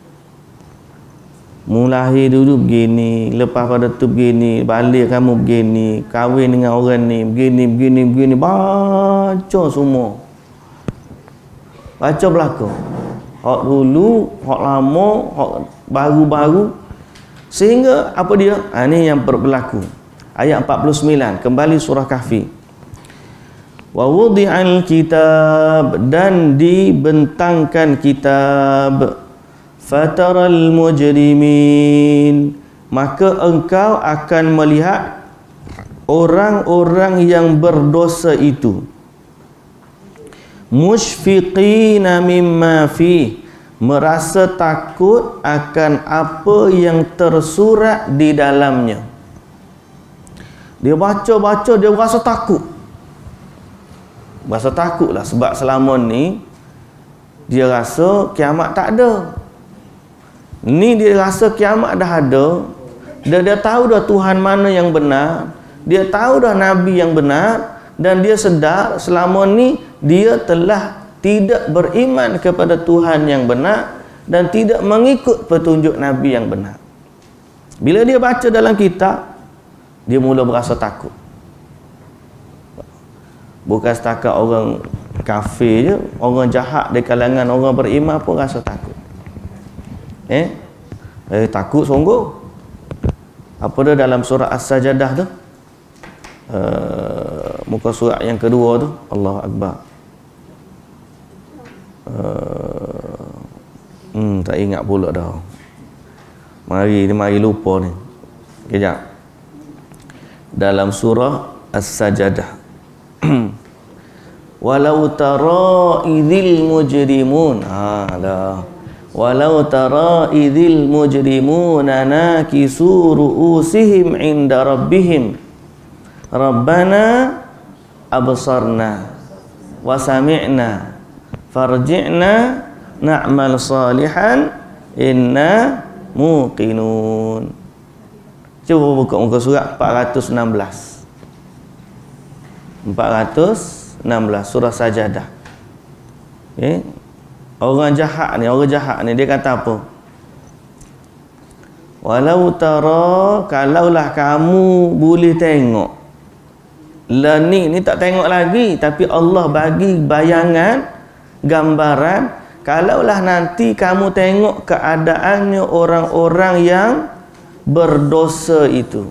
Mulai dulu begini, lepas pada tu begini, balik kamu begini, kahwin dengan orang ni, begini, begini, begini, baca semua. Baca belakang. Hak dulu, hak lama, hak baru-baru. Sehingga apa dia? Ha, ini yang berlaku. Ayat empat puluh sembilan, kembali surah Kahfi. Wa wudi'al kitab, dan dibentangkan kitab. Fataral mujrimin, maka engkau akan melihat orang-orang yang berdosa itu, musyfiqina mimma fi, merasa takut akan apa yang tersurat di dalamnya. Dia baca-baca, dia rasa takut. Rasa takutlah sebab selama ni dia rasa kiamat tak ada. Ni dia rasa kiamat dah ada. Dia, dia tahu dah Tuhan mana yang benar. Dia tahu dah Nabi yang benar. Dan dia sedar selama ni dia telah tidak beriman kepada Tuhan yang benar dan tidak mengikut petunjuk Nabi yang benar. Bila dia baca dalam kitab, dia mula berasa takut. Bukan setakat orang kafir je, orang jahat di kalangan orang beriman pun rasa takut. Eh, eh takut sungguh. Apa dia dalam surah As-Sajadah tu? Uh, muka surat yang kedua tu, Allahu Akbar. Uh, hmm, tak ingat pula dah. Mari ni mari lupa ni. Kejap. Dalam surah As-Sajadah. Walau tara idzil mujrimun. Ha dah. Walau tara idzil mujrimuna nakisu ru'usihim 'inda rabbihim Rabbana absarna wa sami'na farji'na na'mal salihan inna muqinun. Cuba buka muka surat empat ratus enam belas. empat ratus enam belas surah Sajadah. Okay. Orang jahat ni, orang jahat ni dia kata apa? Walau tara, kalaulah kamu boleh tengok. Lah ni, ni tak tengok lagi, tapi Allah bagi bayangan, gambaran. Kalaulah nanti kamu tengok keadaannya orang-orang yang berdosa itu.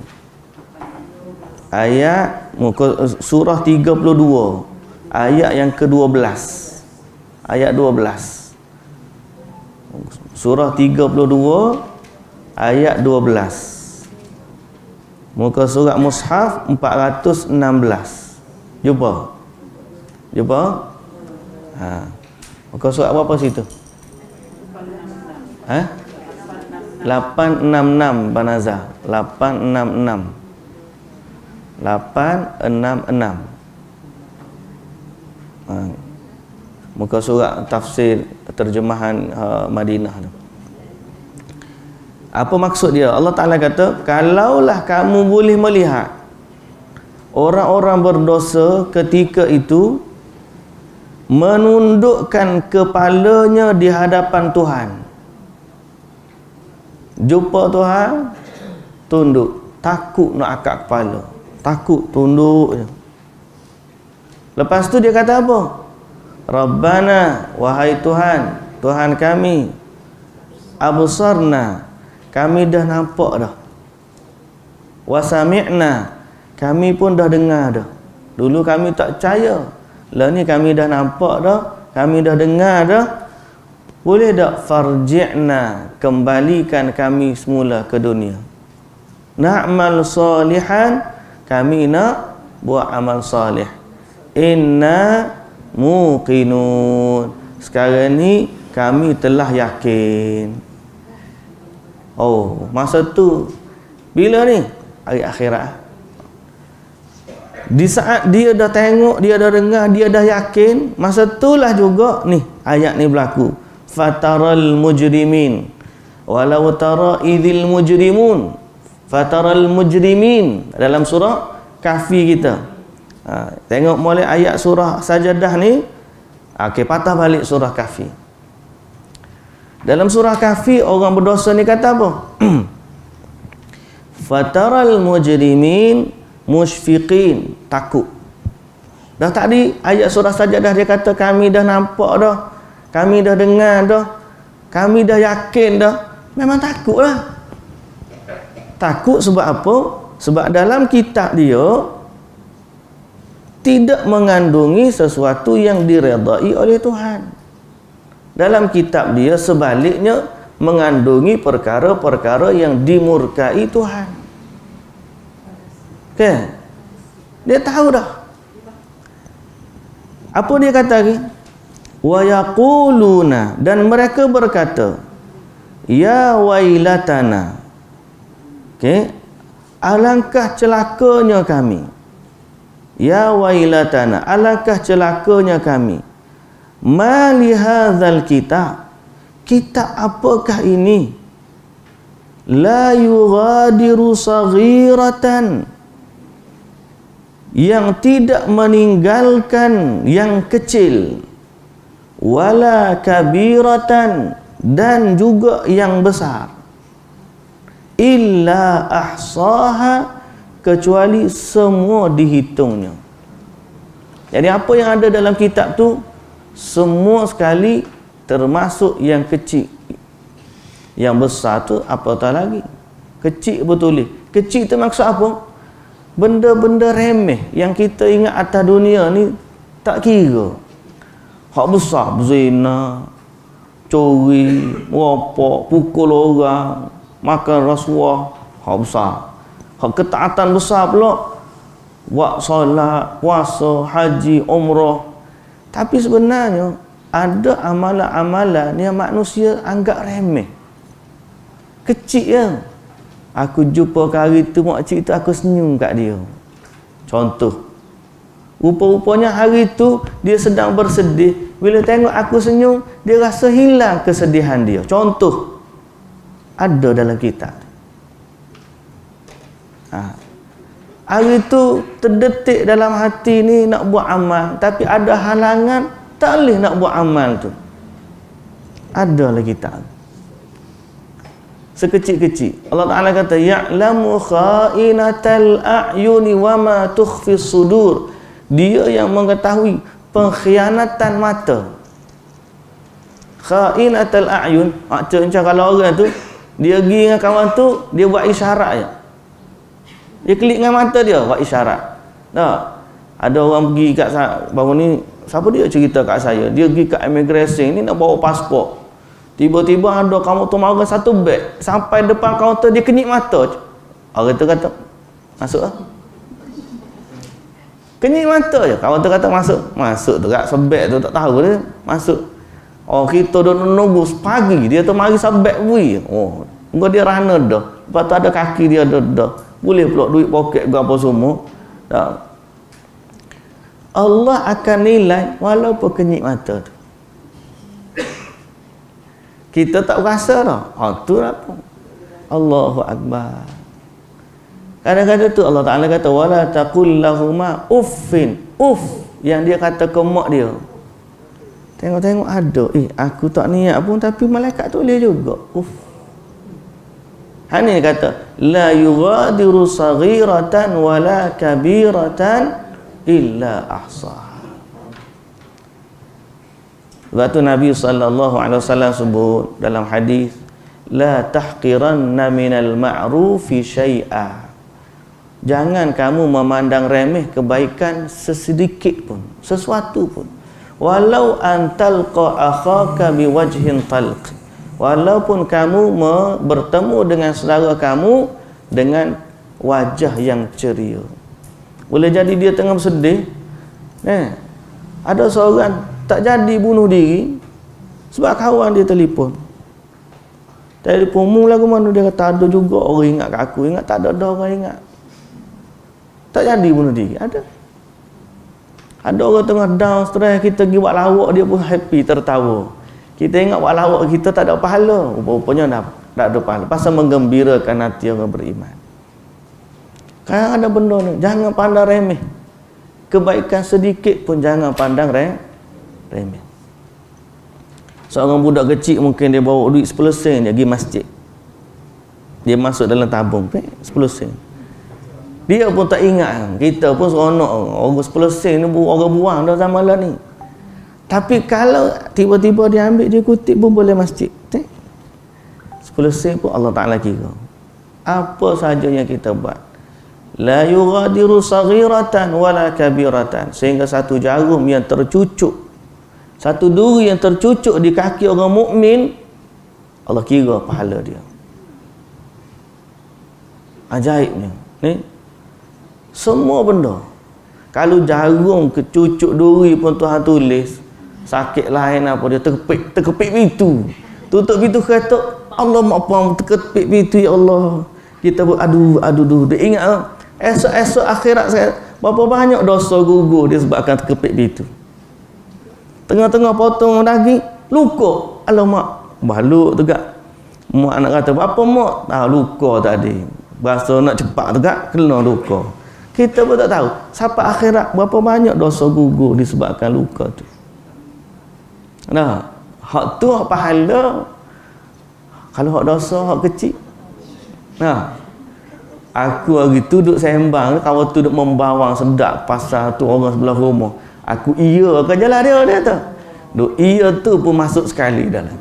Ayat muka surah tiga puluh dua, ayat yang kedua belas. Ayat dua belas. Surah tiga puluh dua ayat dua belas. Muka surat Mushaf empat ratus enam belas. Jumpa? Jumpa? Ha. Muka surat berapa situ? Ha? lapan enam enam Banazah. lapan enam enam. lapan enam enam. Ha. Muka surat tafsir terjemahan uh, Madinah tu. Apa maksud dia? Allah Ta'ala kata, kalaulah kamu boleh melihat orang-orang berdosa ketika itu menundukkan kepalanya di hadapan Tuhan. Jumpa Tuhan, tunduk. Takut nak angkat kepala. Takut, tunduk je. Lepas tu dia kata apa? Rabbana, wahai Tuhan, Tuhan kami, absarna, kami dah nampak dah. Wasami'na, kami pun dah dengar dah. Dulu kami tak percaya, lah ni kami dah nampak dah, kami dah dengar dah. Boleh tak farji'na, kembalikan kami semula ke dunia. Na'mal salihan, kami nak buat amal salih. Inna muqinun, sekarang ni kami telah yakin. Oh, masa tu bila ni? Hari akhirat. Di saat dia dah tengok, dia dah dengar, dia dah yakin, masa itulah juga ni ayat ni berlaku. Fataral mujrimin walau tara idzil mujrimun. Fataral mujrimin dalam surah Kahfi kita. Ha, tengok mulai ayat surah Sajadah ni, okey, patah balik surah Kahfi. Dalam surah Kahfi orang berdosa ni kata apa? Fataral mujrimin musyfiqin, takut. Dah tadi ayat surah Sajadah dia kata kami dah nampak dah, kami dah dengar dah, kami dah yakin dah. Memang takutlah. Takut sebab apa? Sebab dalam kitab dia tidak mengandungi sesuatu yang diredai oleh Tuhan. Dalam kitab dia sebaliknya mengandungi perkara-perkara yang dimurkai Tuhan. Okay? Dia tahu dah. Apa dia kata lagi? Wa yaquluna, dan mereka berkata, ya wailatana. Okay? Alangkah celakanya kami. Ya wailatana, alangkah celakanya kami. Ma li hadzal kitab, kitab apakah ini? La yughadiru saghiratan, yang tidak meninggalkan yang kecil, wala kabiratan, dan juga yang besar, illa ahsaha, kecuali semua dihitungnya. Jadi apa yang ada dalam kitab tu semua sekali, termasuk yang kecil. Yang besar tu apa tahu lagi. Kecil betul. Kecil tu maksud apa? Benda-benda remeh yang kita ingat atas dunia ni tak kira. Hak besar, berzina, curi, merapok, pukul orang, makan rasuah, hak besar. Hak ketaatan besar pula, buat solat, puasa, haji, umrah. Tapi sebenarnya ada amalan-amalan yang manusia anggap remeh, kecil ya. Aku jumpa hari tu makcik tu, aku senyum kat dia. Contoh, rupa-rupanya hari tu dia sedang bersedih, bila tengok aku senyum, dia rasa hilang kesedihan dia. Contoh, ada dalam kitab. Ha. Hari tu terdetik dalam hati ni nak buat amal, tapi ada halangan, tak boleh nak buat amal tu. Ada dalam kitab. Sekecil-kecil Allah Ta'ala kata, ya'lamu kha'inatal a'yuni wa ma tukhfis sudur. Dia yang mengetahui pengkhianatan mata. Kha'inatal a'yun, macam kalau orang tu dia pergi dengan kawan tu, dia buat isyarat je. Dia klik dengan mata dia, buat isyarat. Tak? Ada orang pergi kat baru ni, siapa dia cerita kat saya, dia pergi kat immigration ni nak bawa pasport. Tiba-tiba ada kaunter marah satu beg, sampai depan kaunter dia kenyit mata. Orang tu kata, masuk lah. Kenyit mata je. Kaunter kata masuk. Masuk tu kat sebeg tu tak tahu dia. Masuk. Oh, kita dah nunggu pagi, dia tu mari sabak bui. Oh, enggak dia rana dah. Lepas tu ada kaki dia dah dah. Boleh pula duit poket ke apa semua. Tak. Allah akan nilai walaupun kenyit mata tu. Kita tak rasa dah. Oh, tu apa? Allahu Akbar. Kadang-kadang tu Allah Ta'ala kata wala taqul lahuma uffin. Uff yang dia kata ke mak dia. Tengok-tengok ada. Eh, aku tak niat pun tapi malaikat tu boleh juga. Uff. Hani kata la yughadiru saghiratan wala kabiratan illa ahsaha. Sebab tu Nabi sallallahu alaihi wasallam sebut dalam hadis la tahqiranna minal ma'rufi syai'a. Jangan kamu memandang remeh kebaikan sesedikit pun, sesuatu pun. Walau antalqa akhaka biwajhin talq. Walaupun kamu bertemu dengan saudara kamu dengan wajah yang ceria. Boleh jadi dia tengah bersedih. Eh, ada seorang tak jadi bunuh diri sebab kawan dia telefon. Telefon mu lagu mana, dia kata ada juga orang ingat kat aku. Ingat tak ada, ada orang ingat. Tak jadi bunuh diri. Ada. Ada orang tengah down, stress, kita pergi buat lawak, dia pun happy, tertawa. Kita ingat buat lawak kita tak ada pahala. Rupanya dah tak ada pahala. Pasal menggembirakan hati orang beriman. Kan ada benda ni, jangan pandang remeh. Kebaikan sedikit pun jangan pandang remeh. Seorang budak kecil mungkin dia bawa duit sepuluh sen dia pergi masjid. Dia masuk dalam tabung, sepuluh sen. Dia pun tak ingat. Kita pun seronok. Orang sepuluh sen ni orang buang dah zaman lah ni. Tapi kalau tiba-tiba dia ambil, dia kutip pun boleh masjid. sepuluh sen pun Allah Ta'ala kira. Apa sahaja yang kita buat. La yughadiru saghiratan wala kabiratan. Sehingga satu jarum yang tercucuk, satu duri yang tercucuk di kaki orang mukmin, Allah kira pahala dia. Ajaibnya. Ni semua benda. Kalau jarum kecucuk duri pun Tuhan tulis, sakit lain apa dia terkepit, terkepit pintu. Tutup pintu kata, Allah maaf terkepit pintu ya Allah. Kita ber aduh aduh aduh. Dia ingat ah, esok-esok akhirat saya berapa banyak dosa gugur disebabkan terkepit pintu. Tengah-tengah potong daging, luka. Alamak, baluk tegak. Mak nak kata, apa mak? Tahu luka tadi. Bahasa nak cepat tegak, kena luka. Kita pun tak tahu sampai akhirat berapa banyak dosa gugur disebabkan luka tu. Nah, hak tu hak pahala. Kalau hak dosa hak kecil. Nah, aku hari tu duduk sembang, kawan tu duduk membawang sedap pasal tu orang sebelah rumah. Aku iya ke jalan dia dia tu. Duk iya tu pun masuk sekali dalam.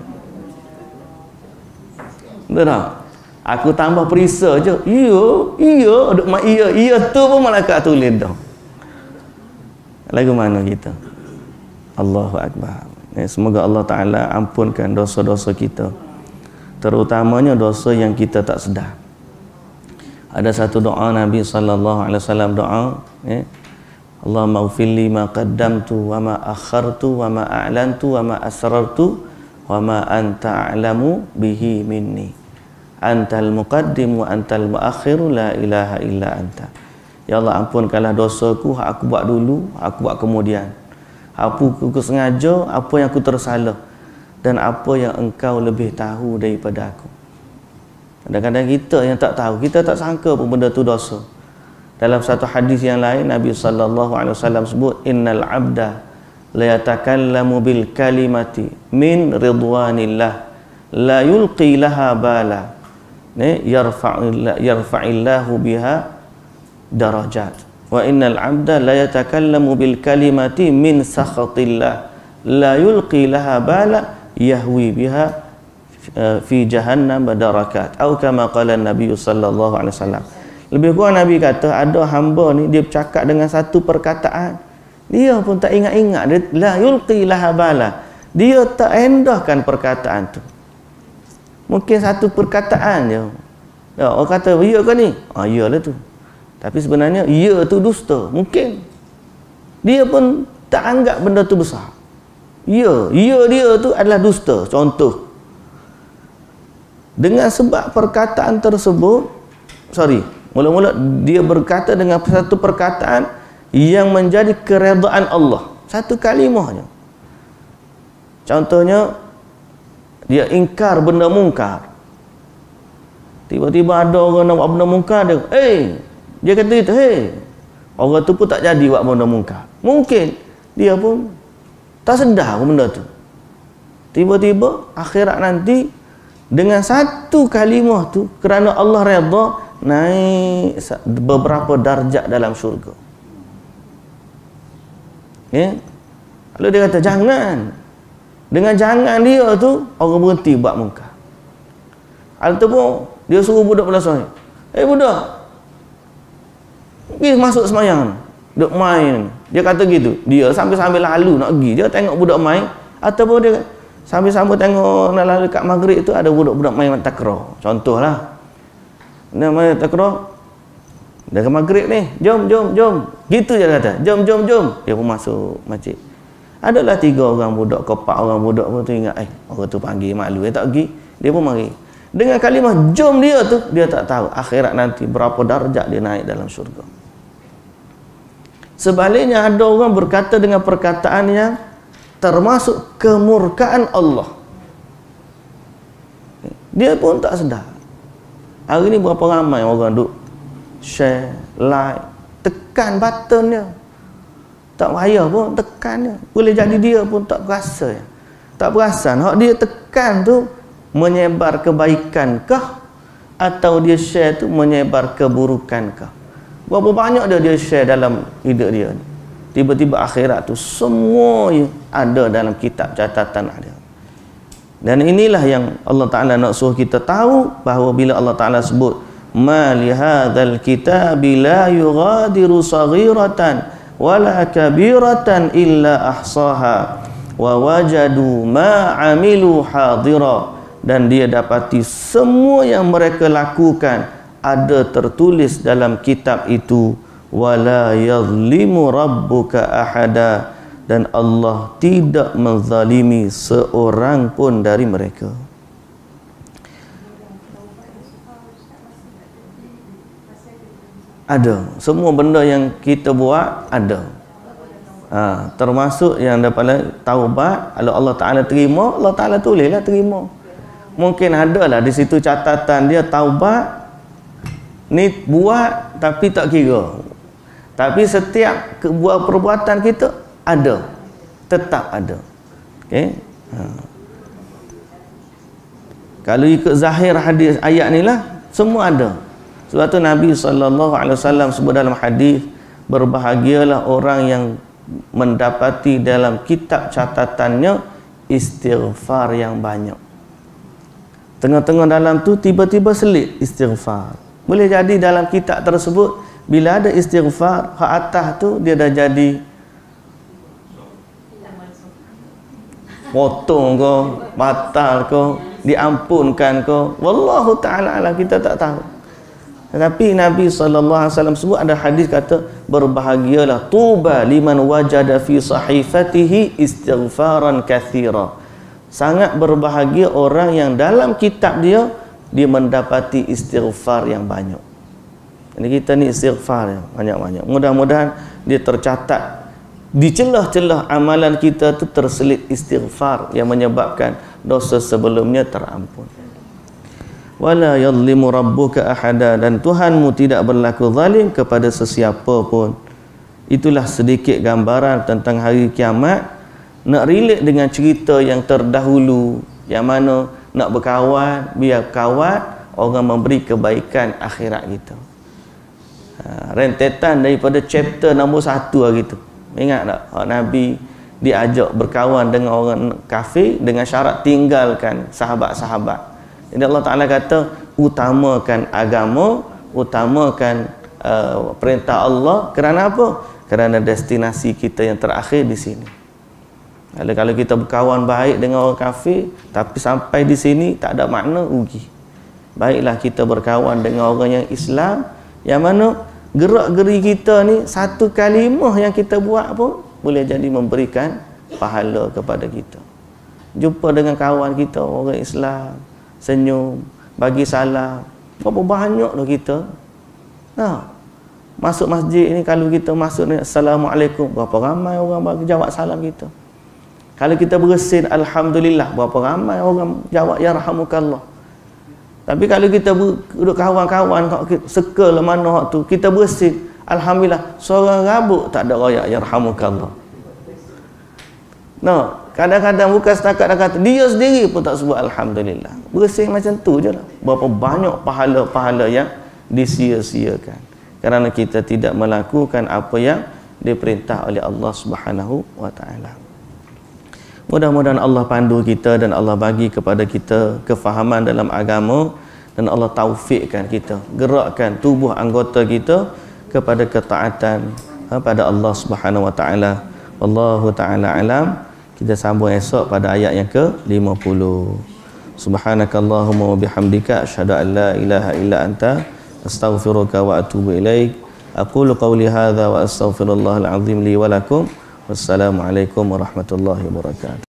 Betul tak? Aku tambah perisa je. Iya, iya, duk mak iya, iya tu pun malaikat tulis dah. Lagu mana kita? Allahu Akbar. Eh, semoga Allah Ta'ala ampunkan dosa-dosa kita. Terutamanya dosa yang kita tak sedar. Ada satu doa Nabi sallallahu alaihi wasallam doa, eh, Allahumma ghfirli ma qaddamtu wa ma akhartu wa ma a'lantu wa ma asrartu wa ma anta a'lamu bihi minni. Antal muqaddim wa antal muakhiru la ilaha illa anta. Ya Allah, ampunkanlah dosaku, hak aku buat dulu, aku buat kemudian. Apa aku sengaja, apa yang aku tersalah, dan apa yang engkau lebih tahu daripada aku. Kadang-kadang kita yang tak tahu, kita tak sangka pun benda tu dosa. Dalam satu hadis yang lain, Nabi sallallahu alaihi wasallam sebut, innal abda la yatakallamu bil kalimati min ridwanillah la yulqi laha bala. Ni yarfa'illahu yarfa'illahu biha darajat. Wa innal 'abda la yatakallamu bil kalimati min sakhatillah la yulqi laha bala yahwi biha fi jahannam badarakat. Atau kama qala Nabi sallallahu alaihi wasallam. Lebih kurang Nabi kata ada hamba ni dia bercakap dengan satu perkataan, dia pun tak ingat-ingat, dia la yulqi laha bala. Dia tak endahkan perkataan tu. Mungkin satu perkataan je. Ya, orang kata, iya ke ni? Ah, iyalah tu. Tapi sebenarnya, iya tu dusta. Mungkin. Dia pun tak anggap benda tu besar. Ya, ya dia tu adalah dusta. Contoh, dengan sebab perkataan tersebut, sorry, mula-mula dia berkata dengan satu perkataan yang menjadi keredaan Allah, satu kalimahnya. Contohnya, dia ingkar benda mungkar. Tiba-tiba ada orang nak buat benda mungkar, dia, eh, dia kata itu, hey, orang tu pun tak jadi buat benda mungkar. Mungkin dia pun tak sedar benda tu. Tiba-tiba akhirat nanti dengan satu kalimah tu, kerana Allah redha, naik beberapa darjat dalam syurga. Ya? Lalu dia kata jangan. Dengan jangan dia tu, orang berhenti buat mungkar. Ataupun dia suruh budak belasah, eh budak, pergi masuk semayang, duk main. Dia kata gitu. Dia sambil-sambil lalu nak pergi, dia tengok budak main. Ataupun dia sambil-sambil tengok nak lalu kat maghrib tu ada budak-budak main takraw. Contohlah, dia main takraw, dah ke maghrib ni, jom jom jom, gitu je kata, jom jom jom. Dia pun masuk masjid. Adalah tiga orang budak, ke empat orang budak pun tu ingat, eh orang tu panggil maklum, dia tak pergi. Dia pun mari. Dengan kalimah jom dia tu, dia tak tahu akhirat nanti berapa darjat dia naik dalam syurga. Sebaliknya ada orang berkata dengan perkataan yang termasuk kemurkaan Allah. Dia pun tak sedar. Hari ni berapa ramai orang duk share, like, tekan button dia. Tak payah pun tekan dia. Boleh jadi dia pun tak berasa. Tak perasan. Hak dia tekan tu menyebar kebaikan kah, atau dia share tu menyebar keburukan kah? Berapa banyak dia dia share dalam hidup dia ni. Tiba-tiba akhirat tu semua ada dalam kitab catatan dia. Dan inilah yang Allah Ta'ala nak suruh kita tahu, bahawa bila Allah Ta'ala sebut ma li hadzal kitabi la yughadiru saghiratan wala kabiratan illa ahsaha wa wajadu ma amilu hadira, dan dia dapati semua yang mereka lakukan ada tertulis dalam kitab itu. Wala yazlimu rabbuka ahada, dan Allah tidak menzalimi seorang pun dari mereka. Ada. Semua benda yang kita buat ada. Ha, termasuk yang dapat taubat. Kalau Allah Ta'ala terima, Allah Ta'ala tulislah terima. Mungkin adalah di situ catatan dia taubat ni buat tapi tak kira. Tapi setiap buat perbuatan kita ada, tetap ada. Okey. Ha. Kalau ikut zahir hadis ayat ni lah, semua ada. Sebab tu Nabi sallallahu alaihi wasallam sebut dalam hadis, berbahagialah orang yang mendapati dalam kitab catatannya istighfar yang banyak. Tengah-tengah dalam tu tiba-tiba selit istighfar. Boleh jadi dalam kitab tersebut bila ada istighfar, hak atas tu dia dah jadi potong ke, batal ke, diampunkan ke, wallahu ta'ala alam, kita tak tahu. Tetapi Nabi sallallahu alaihi wasallam sebut, ada hadis kata, berbahagialah tuba liman wajada fi sahifatihi istighfaran katsira. Sangat berbahagia orang yang dalam kitab dia dia mendapati istighfar yang banyak. Jadi kita ni istighfar yang banyak-banyak. Mudah-mudahan dia tercatat di celah-celah amalan kita tu terselit istighfar yang menyebabkan dosa sebelumnya terampun. Wala yadhlimu rabbuka ahada, dan Tuhanmu tidak berlaku zalim kepada sesiapa pun. Itulah sedikit gambaran tentang hari kiamat. Nak relate dengan cerita yang terdahulu, yang mana nak berkawan, biar kawan orang memberi kebaikan akhirat kita. Ha, rentetan daripada chapter nombor satu hari tu. Ingat tak? Nabi diajak berkawan dengan orang kafir dengan syarat tinggalkan sahabat-sahabat. Jadi Allah Ta'ala kata, utamakan agama, utamakan uh, perintah Allah. Kerana apa? Kerana destinasi kita yang terakhir di sini. Kalau, kalau kita berkawan baik dengan orang kafir, tapi sampai di sini tak ada makna, rugi. Baiklah kita berkawan dengan orang yang Islam, yang mana gerak-geri kita ni satu kalimah yang kita buat pun boleh jadi memberikan pahala kepada kita. Jumpa dengan kawan kita orang Islam, senyum, bagi salam, berapa banyak dah kita. Nah, masuk masjid ni kalau kita masuk ni assalamualaikum, berapa ramai orang bagi jawab salam kita. Kalau kita bersin alhamdulillah, berapa ramai orang jawab ya rahmukallah. Tapi kalau kita duduk kawan-kawan circle mana hak tu, kita bersin alhamdulillah, seorang rabuk tak ada royak ya rahmukallah. No, kadang-kadang bukan setakat dah kata, dia sendiri pun tak sebut alhamdulillah. Bersin macam tu je lah. Berapa banyak pahala-pahala yang disia-siakan kerana kita tidak melakukan apa yang diperintah oleh Allah Subhanahu wa taala. Mudah-mudahan Allah pandu kita dan Allah bagi kepada kita kefahaman dalam agama, dan Allah taufikkan kita, gerakkan tubuh anggota kita kepada ketaatan ha, pada Allah Subhanahu wa taala. Wallahu taala alam. Kita sambung esok pada ayat yang ke lima puluh. Subhanakallahumma wa bihamdika asyhadu an la ilaha illa anta astaghfiruka wa atubu ilaik. Aqulu qawli hadza wa astaghfirullahal azim li wa lakum. Wassalamualaikum warahmatullahi wabarakatuh.